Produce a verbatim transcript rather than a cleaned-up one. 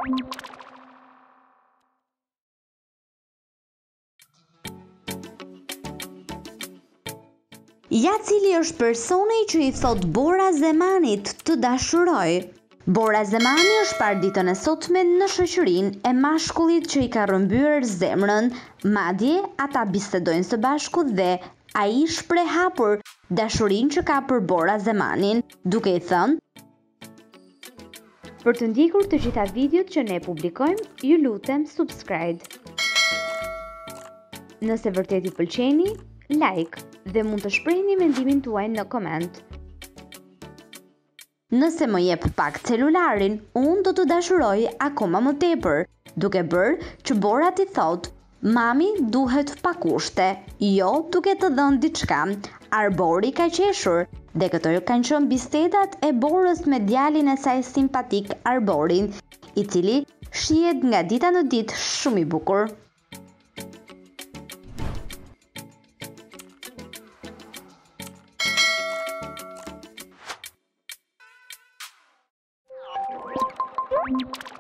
Ja cili është personi që i thot Bora Zemanit të dashuroj? Bora Zemani është parë ditën e sotme në shoqërinë e mashkullit që i ka rrëmbyer zemrën, madje ata bisedojnë së bashku dhe ai shpreh hapur dashurinë që ka për Bora Zemanin, duke i thënë: "Për të ndjekur të gjitha videot që ne publikojmë, ju lutem subscribe. Nëse vërtet ju pëlqeni, like dhe mund të shprehni mendimin tuaj në koment. Nëse më jep pak celularin, unë do të dashuroj akoma më tepër, duke bërë që Bora t'i thotë: mami duhet pa kushte, jo duke të dhënë diçka." Arbori ka qeshur dhe këto kanë qenë bisedat e Borës me djalin e saj simpatik Arborin, i cili shihet nga dita në ditë shumë i bukur. Thank you.